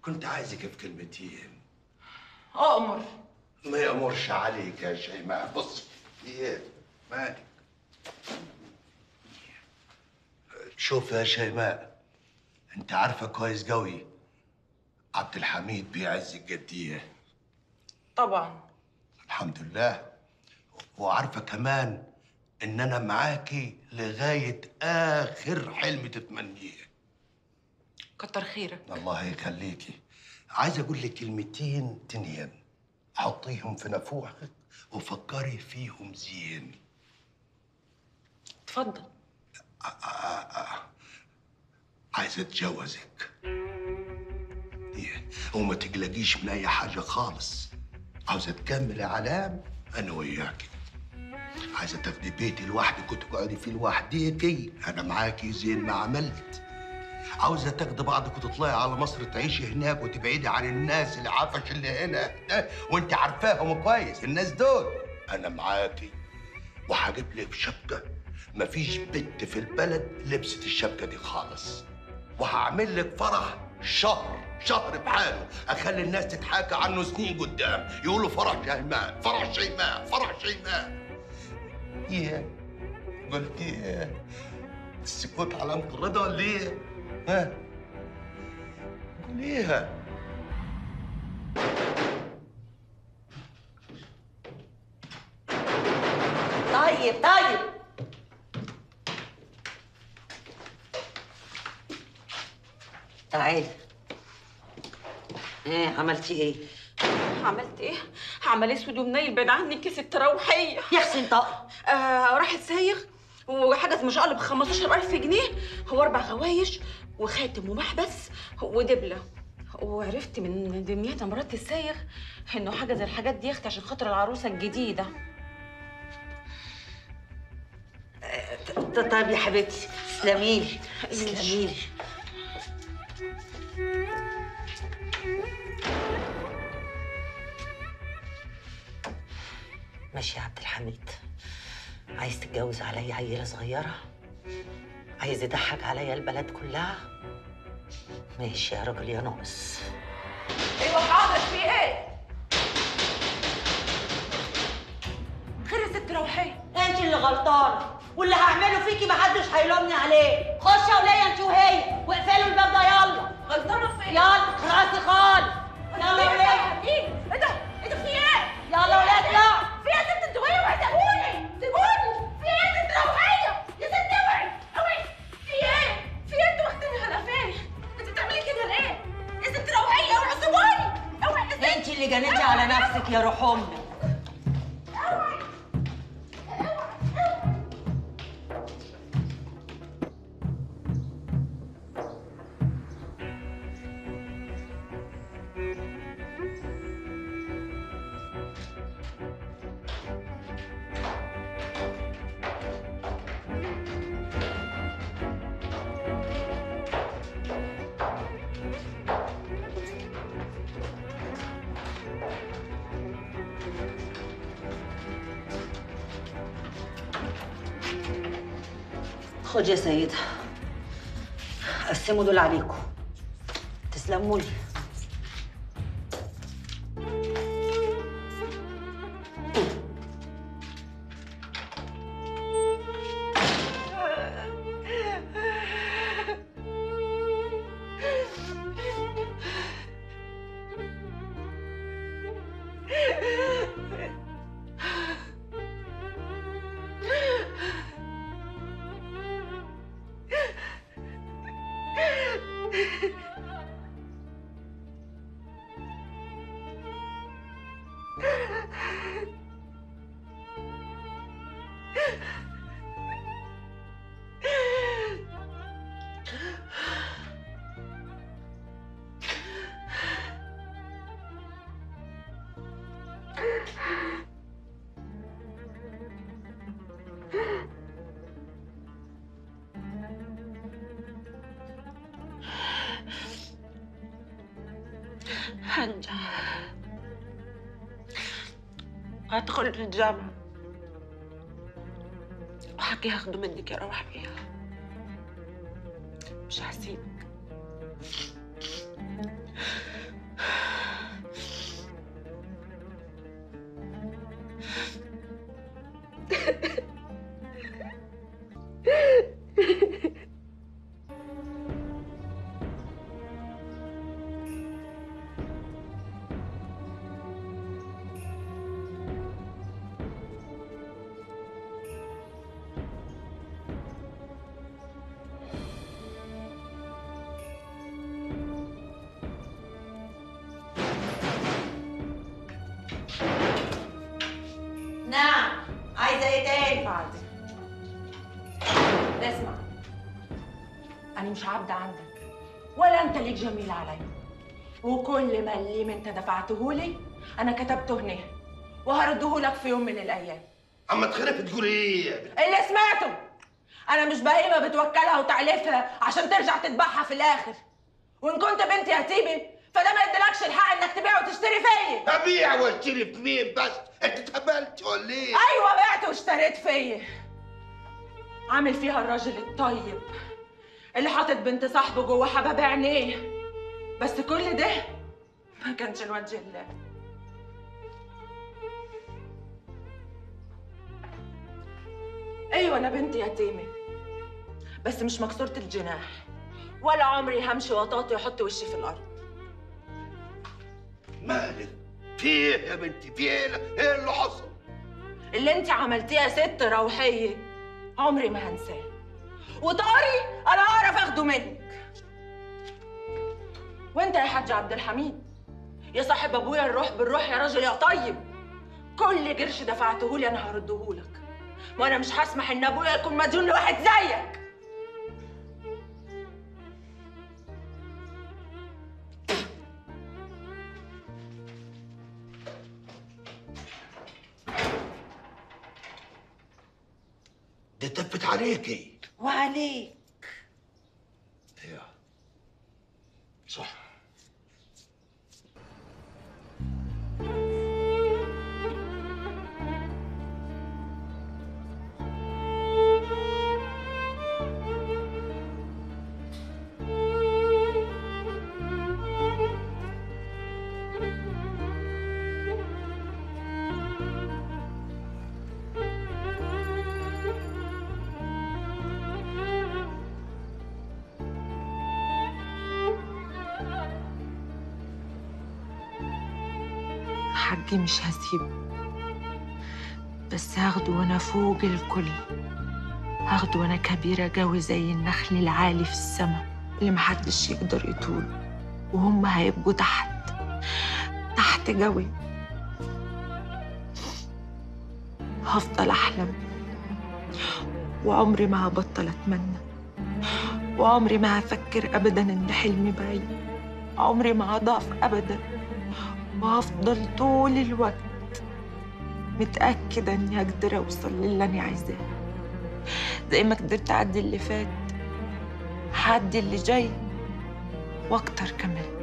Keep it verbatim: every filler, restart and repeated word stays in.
كنت عايزك في كلمتين. أأمر. ما يأمرش عليك يا شيماء. بص ايه مالك؟ شوف يا شيماء، انت عارفه كويس قوي عبد الحميد بيعز الجديه. طبعا. الحمد لله. وعارفه كمان ان انا معاكي لغايه اخر حلم تتمنيه. كتر خيرك. الله يخليكي. عايز اقول لك كلمتين تنين، حطيهم في نافوخك وفكري فيهم زين. اتفضل. عايز اتجوزك. ايه، وما تقلقيش من اي حاجه خالص. عاوزه تكملي علام انا وياكي. عايزه تاخدي بيتي لوحدك وتقعدي فيه لوحديكي، انا معاكي زين ما عملت. عاوزه تاخدي بعضك وتطلعي على مصر تعيشي هناك وتبعدي عن الناس العفش اللي هنا ده، وانت عارفاهم كويس الناس دول. انا معاكي وهجيب لك شبكه مفيش بنت في البلد لبست الشبكه دي خالص، وهعمل لك فرح شهر شهر بحاله، اخلي الناس تتحاكى عنه سنين قدام، يقولوا فرح شيماء فرح شيماء فرح شيماء. ايه قلت ايه؟ السكوت علامة الرضا ولا ايه؟ ها؟ قوليها. طيب طيب تعالي. ايه عملتي ايه؟ عملت ايه؟ عمل اسود ومنيل بعيد عني كيس التراوحيه. يا حسين طاقة. آه راحت سايغ وحجز مشقلب ب خمستاشر ألف جنيه، هو اربع غوايش وخاتم ومحبس ودبله. وعرفت من دمياطه مرات السايغ انه حجز الحاجات دي اختي عشان خاطر العروسه الجديده. طيب يا حبيبتي تسلميلي تسلميلي. ماشي يا عبد الحميد، عايز تتجوز عليا عيله صغيره؟ عايز يضحك عليا البلد كلها؟ ماشي يا راجل يا ناقص. ايوه حاضر. في ايه؟ خير يا ست روحيه. انت اللي غلطانه، واللي هعمله فيكي محدش هيلومني عليه. خش يا وليه انت وهي واقفلوا الباب ده. يلا. غلطانه في ايه؟ يلا خلاص خالص. يلا يا وليه. ايه ده؟ ايه ده في ايه؟ يلا وليه اطلعوا. في ايه يا ست انتوا؟ ايه سيبوني سيبوني. في ايه يا ست روحيه؟ يا ست اوعي اوعي. في ايه؟ في ايه انتوا واخديني على فين؟ انت بتعملي كده ليه؟ يا ست روحيه اوعي سيبوني. اوعي يا ست. انت اللي جنيتي على نفسك يا روح امك. اوعي. خد يا سيدة، قسموا دول عليكم. تسلموا لي. هنجح. هدخل الجامعة وحكي هاخده منك يا روح بيها. مش هسيبك. مش عبد عندك، ولا انت ليك جميل عليا. وكل مليم انت دفعتهولي انا كتبته هنا وهردهولك في يوم من الايام. اما تخرف تقول ايه؟ اللي سمعته، انا مش بهيمه بتوكلها وتعلفها عشان ترجع تذبحها في الاخر. وان كنت بنت يتيمه فده ما يديلكش الحق انك تبيع وتشتري فيا. ابيع واشتري في مين بس؟ انت اتهبلت ولا ايه؟ ايوه بعت واشتريت فيا. عامل فيها الراجل الطيب اللي حاطط بنت صاحبه جوه حباب عينيه، بس كل ده ما كانش لوجه الله. ايوه انا بنت يتيمه بس مش مكسوره الجناح، ولا عمري همشي وطاطي واحط وشي في الارض. مالك؟ في ايه يا بنتي؟ في ايه؟ ايه اللي حصل؟ اللي انت عملتيه يا ست روحيه عمري ما هنساه، وطاري انا اعرف اخده منك. وانت يا حاج عبد الحميد يا صاحب ابويا الروح بالروح يا راجل يا طيب، كل قرش دفعتهولي انا هردهولك، وانا مش هسمح ان ابويا يكون مديون لواحد زيك. دي تفت عليكي وعليك. ايوه صح. حقي مش هسيبه، بس هاخده وانا فوق الكل، هاخده وانا كبيرة قوي زي النخل العالي في السما اللي محدش يقدر يطوله، وهم هيبقوا تحت تحت قوي. هفضل احلم وعمري ما هبطل اتمنى، وعمري ما هفكر ابدا ان حلمي بعيد، عمري ما هضعف ابدا، وهفضل طول الوقت متأكدة إني هقدر أوصل للي أنا عايزاه. زي ما قدرت أعدي اللي فات هعدي اللي جاي وأكتر كمان.